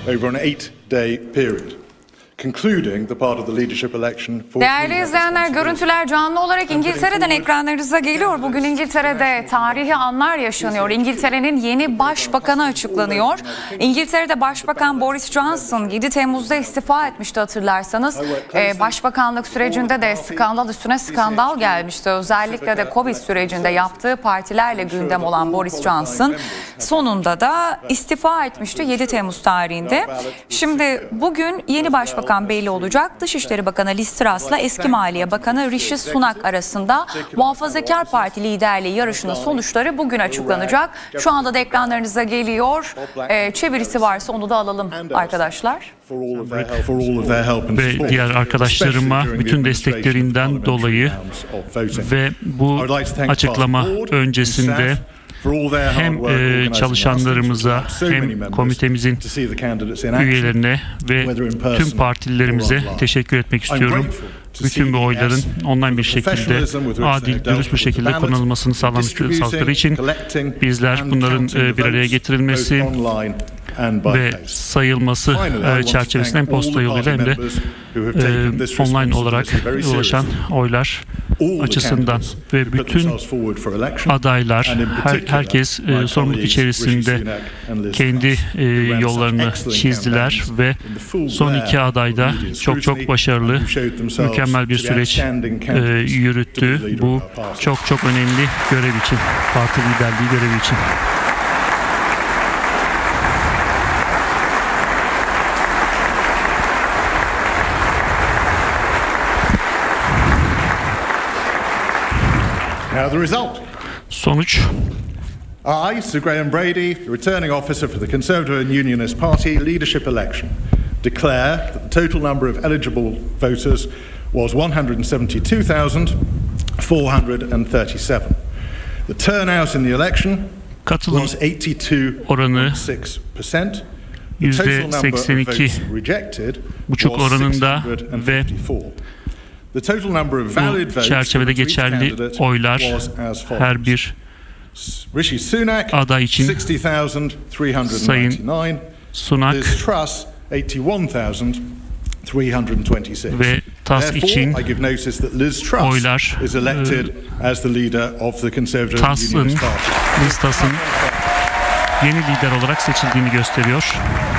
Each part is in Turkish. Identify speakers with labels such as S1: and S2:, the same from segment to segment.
S1: over an 8-day period.
S2: Değerli izleyenler, görüntüler canlı olarak İngiltere'den ekranlarınıza geliyor. Bugün İngiltere'de tarihi anlar yaşanıyor. İngiltere'nin yeni başbakanı açıklanıyor. İngiltere'de Başbakan Boris Johnson 7 Temmuz'da istifa etmişti, hatırlarsanız. Başbakanlık sürecinde de skandal üstüne skandal gelmişti. Özellikle de Covid sürecinde yaptığı partilerle gündem olan Boris Johnson sonunda da istifa etmişti 7 Temmuz tarihinde. Şimdi bugün yeni başbakan belli olacak. Dışişleri Bakanı Liz Truss'la eski Maliye Bakanı Rishi Sunak arasında Muhafazakar Parti liderliği yarışının sonuçları bugün açıklanacak. Şu anda da ekranlarınıza geliyor. Çevirisi varsa onu da alalım arkadaşlar.
S3: Ve diğer arkadaşlarıma bütün desteklerinden dolayı ve bu açıklama öncesinde hem çalışanlarımıza hem komitemizin üyelerine ve tüm partililerimize teşekkür etmek istiyorum. Bütün bu oyların online bir şekilde adil, dürüst bir şekilde kullanılmasını sağladıkları için bizler bunların bir araya getirilmesi ve sayılması çerçevesinde hem posta yoluyla hem de online olarak ulaşan oylar açısından ve bütün adaylar, herkes sorumluluk içerisinde kendi yollarını çizdiler ve son iki aday da çok başarılı, mükemmel bir süreç yürüttü. Bu çok önemli görev için, parti liderliği görevi için.
S1: Now the result.
S3: Sonuç.
S1: I, Sir Graham Brady, the returning officer for the Conservative and Unionist Party leadership election, declare that the total number of eligible voters was 172,437. The turnout in the election was 82.6%.
S3: %82,5 oranında ve bu çerçevede geçerli oylar her bir aday için Sayın Sunak ve Truss için oylar Liz Truss'ın yeni lider olarak seçildiğini gösteriyor.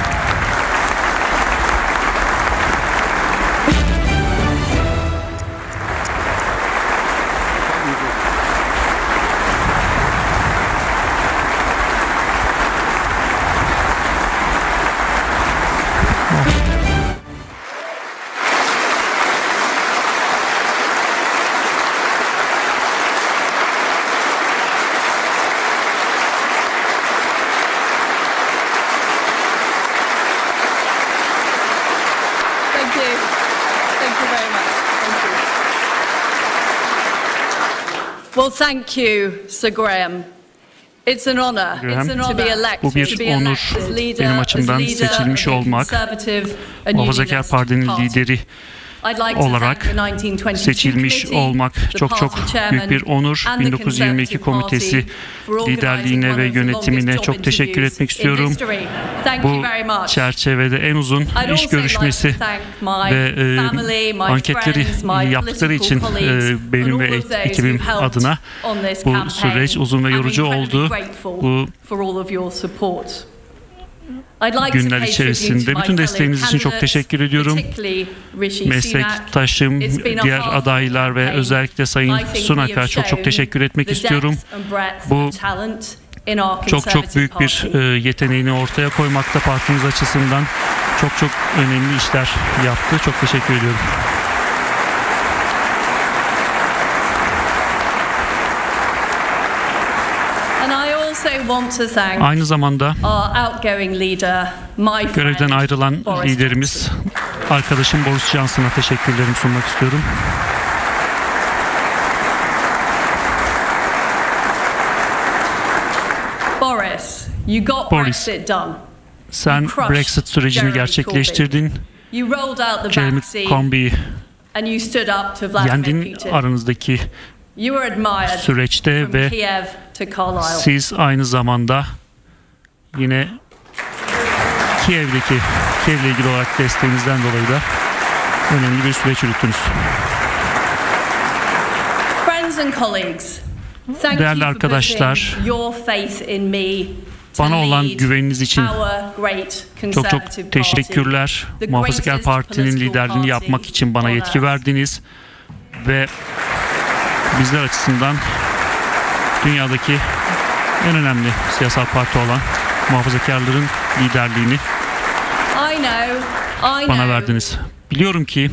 S4: Well, thank you, Sir Graham. It's an honor to be elected.
S3: Bu bir onur benim açımdan seçilmiş olmak, Muhafazakar Parti'nin lideri olarak seçilmiş olmak çok büyük bir onur. 1922 Komitesi liderliğine ve yönetimine çok teşekkür etmek istiyorum. Bu çerçevede en uzun iş görüşmesi ve anketleri yaptıkları için benim ve ekibim adına bu süreç uzun ve yorucu oldu. Bu günler içerisinde bütün desteğiniz için çok teşekkür ediyorum. Meslektaşım, diğer adaylar ve özellikle Sayın Sunak'a çok teşekkür etmek istiyorum. Bu çok büyük bir yeteneğini ortaya koymakta partimiz açısından çok önemli işler yaptı. Çok teşekkür ediyorum. Aynı zamanda görevden ayrılan liderimiz, arkadaşım Boris Johnson'a teşekkürlerimi sunmak istiyorum. Boris, sen Brexit sürecini gerçekleştirdin. Jeremy Corbyn'i yendin aranızdaki süreçte ve siz aynı zamanda yine Kiev'le ilgili olarak desteğinizden dolayı da önemli bir süreç yürüttünüz. Değerli arkadaşlar, bana olan güveniniz için çok teşekkürler. Muhafazakar Parti'nin liderliğini yapmak için bana yetki verdiniz ve bizler açısından dünyadaki en önemli siyasal parti olan muhafazakarların liderliğini bana verdiniz. Biliyorum ki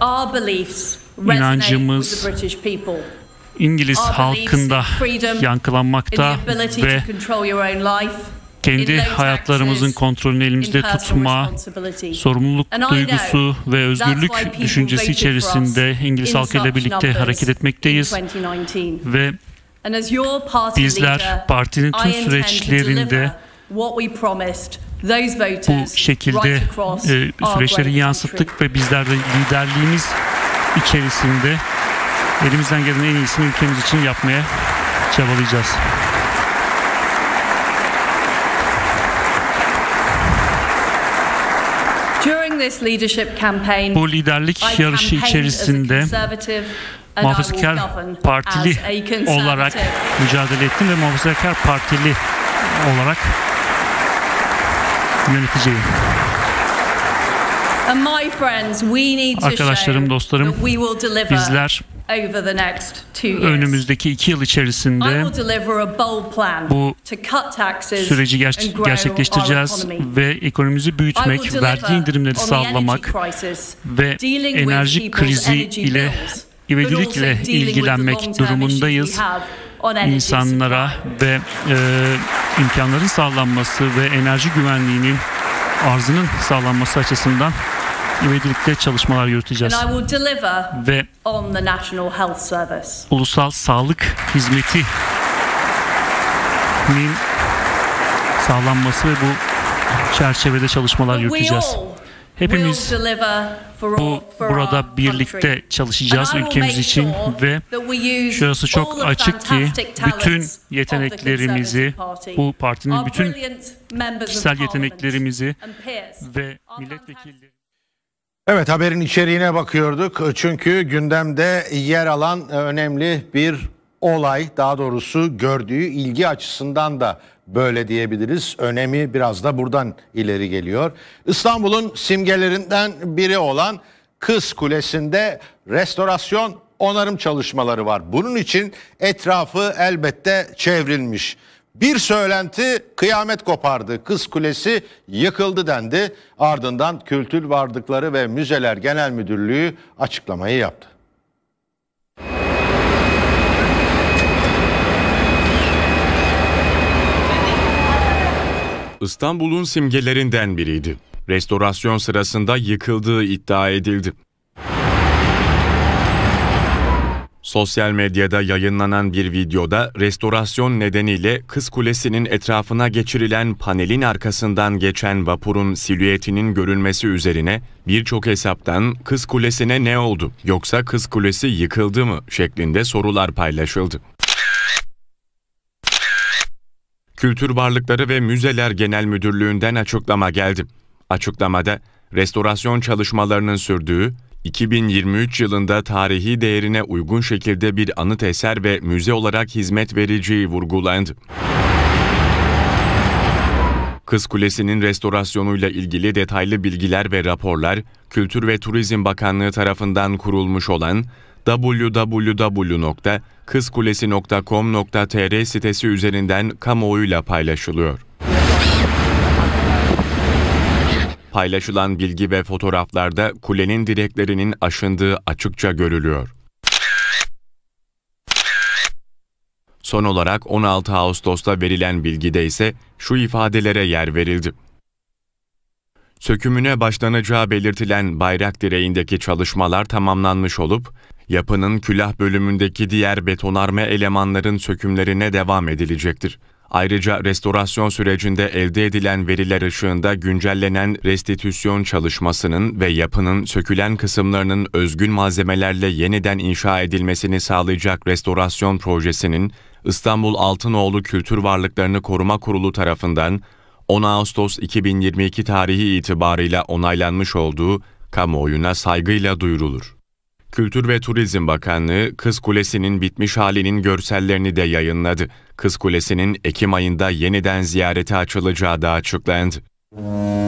S3: inancımız İngiliz halkında yankılanmakta ve kendi hayatlarımızın kontrolünü elimizde tutma, sorumluluk duygusu ve özgürlük düşüncesi içerisinde İngiliz halkıyla birlikte hareket etmekteyiz ve bizler partinin tüm süreçlerinde bu şekilde süreçleri yansıttık ve bizler de liderliğimiz içerisinde elimizden gelen en iyisini ülkemiz için yapmaya çabalayacağız. Bu liderlik yarışı içerisinde Muhafazakar Partili olarak mücadele ettim ve Muhafazakar Partili olarak yöneteceğim. Arkadaşlarım, dostlarım, bizler önümüzdeki 2 yıl içerisinde bu süreci gerçekleştireceğiz ve ekonomimizi büyütmek, vergi indirimleri sağlamak ve enerji krizi ile ivedilikle ilgilenmek durumundayız. İnsanlara ve imkanların sağlanması ve enerji güvenliğinin arzının sağlanması açısından ivedilikle çalışmalar yürüteceğiz. Ve ulusal sağlık hizmetinin sağlanması ve bu çerçevede çalışmalar yürüteceğiz. Hepimiz burada birlikte çalışacağız ülkemiz için ve şurası çok açık ki bütün yeteneklerimizi, bu partinin bütün kişisel yeteneklerimizi ve milletvekilleri.
S5: Evet, haberin içeriğine bakıyorduk çünkü gündemde yer alan önemli bir olay, daha doğrusu gördüğü ilgi açısından da böyle diyebiliriz. Önemi biraz da buradan ileri geliyor. İstanbul'un simgelerinden biri olan Kız Kulesi'nde restorasyon, onarım çalışmaları var. Bunun için etrafı elbette çevrilmiş. Bir söylenti kıyamet kopardı. Kız Kulesi yıkıldı dendi. Ardından Kültür Varlıkları ve Müzeler Genel Müdürlüğü açıklamayı yaptı.
S6: İstanbul'un simgelerinden biriydi. Restorasyon sırasında yıkıldığı iddia edildi. Sosyal medyada yayınlanan bir videoda restorasyon nedeniyle Kız Kulesi'nin etrafına geçirilen panelin arkasından geçen vapurun silüetinin görülmesi üzerine birçok hesaptan Kız Kulesi'ne ne oldu yoksa Kız Kulesi yıkıldı mı şeklinde sorular paylaşıldı. Kültür Varlıkları ve Müzeler Genel Müdürlüğü'nden açıklama geldi. Açıklamada restorasyon çalışmalarının sürdüğü, 2023 yılında tarihi değerine uygun şekilde bir anıt eser ve müze olarak hizmet vereceği vurgulandı. Kız Kulesi'nin restorasyonuyla ilgili detaylı bilgiler ve raporlar, Kültür ve Turizm Bakanlığı tarafından kurulmuş olan www.kızkulesi.com.tr sitesi üzerinden kamuoyuyla paylaşılıyor. Paylaşılan bilgi ve fotoğraflarda kulenin direklerinin aşındığı açıkça görülüyor. Son olarak 16 Ağustos'ta verilen bilgide ise şu ifadelere yer verildi. Sökümüne başlanacağı belirtilen bayrak direğindeki çalışmalar tamamlanmış olup, yapının külah bölümündeki diğer betonarme elemanların sökümlerine devam edilecektir. Ayrıca restorasyon sürecinde elde edilen veriler ışığında güncellenen restitüsyon çalışmasının ve yapının sökülen kısımlarının özgün malzemelerle yeniden inşa edilmesini sağlayacak restorasyon projesinin İstanbul Altınoğlu Kültür Varlıklarını Koruma Kurulu tarafından 10 Ağustos 2022 tarihi itibarıyla onaylanmış olduğu kamuoyuna saygıyla duyurulur. Kültür ve Turizm Bakanlığı, Kız Kulesi'nin bitmiş halinin görsellerini de yayınladı. Kız Kulesi'nin Ekim ayında yeniden ziyarete açılacağı da açıklandı.